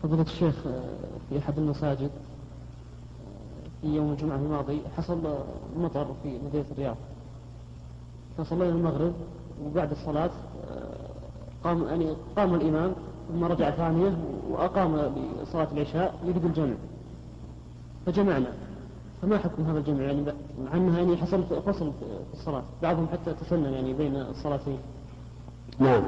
فضيلة الشيخ، في أحد المساجد في يوم الجمعة الماضي حصل مطر في مدينة الرياض، فصلينا المغرب وبعد الصلاة قام الإمام ثم رجع ثانية وأقام لصلاة العشاء يريد الجمع فجمعنا. فما حكم هذا الجمع يعني مع أنها يعني حصل فصل في الصلاة، بعضهم حتى تسنن يعني بين الصلاتين؟ نعم.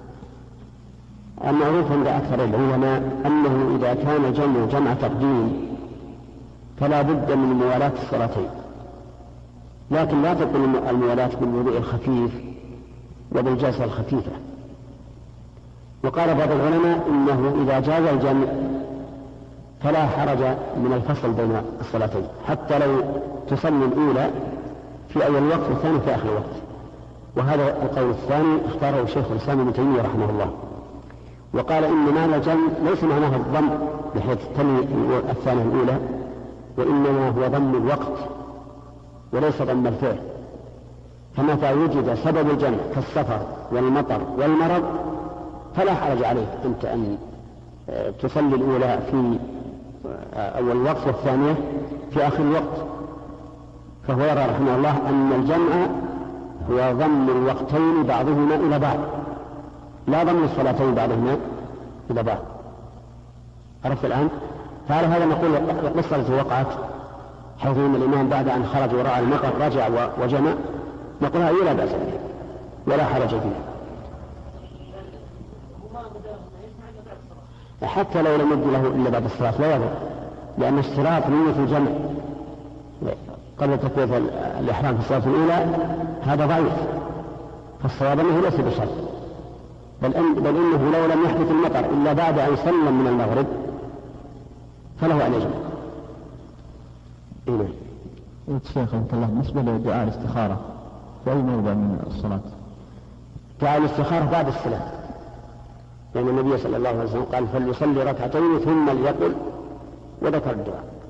المعروف عند أكثر العلماء أنه إذا كان الجمع جمع تقديم فلا بد من موالاة الصلاتين، لكن لا تكون الموالاة بالوضوء الخفيف وبالجلسة الخفيفة. وقال بعض العلماء إنه إذا جاز الجمع فلا حرج من الفصل بين الصلاتين، حتى لو تصلي الأولى في أول وقت والثاني في آخر وقت. وهذا القول الثاني اختاره الشيخ الإسلام ابن تيمية رحمه الله، وقال إن معنى الجمع ليس معناه الضم بحيث تلي الثانية الأولى، وإنما هو ضم الوقت وليس ضم الفعل. فمتى وجد سبب الجمع كالسفر والمطر والمرض فلا حرج عليك أنت أن تصلي الأولى في أول وقت والثانية في آخر الوقت. فهو يرى رحمه الله أن الجمع هو ضم الوقتين بعضهما إلى بعض، لا ضم الصلاتين بعضهما إلى بعض. عرفت الآن؟ فعلى هذا نقول القصة وقعت حيث أن الإمام بعد أن خرج ورأى المطر رجع وجمع، نقول هذه لا بأس بها ولا حرج فيها، حتى لو لم يبدو له إلا بعد الصلاة لا يضر، لأن اشتراط نية الجمع قبل تكبيرة الإحرام في الصلاة الأولى هذا ضعيف، فالصواب أنه ليس بشرط، بل إنه لو لم يحدث المطر إلا بعد أن سلم من المغرب فله أن يجمع. الشيخ أنت الله بالنسبة لدعاء الاستخارة في أي موضع من الصلاة؟ دعاء الاستخارة بعد السلام، لأن النبي صلى الله عليه وسلم قال فليصلي ركعتين ثم ليقل، وذكر الدعاء.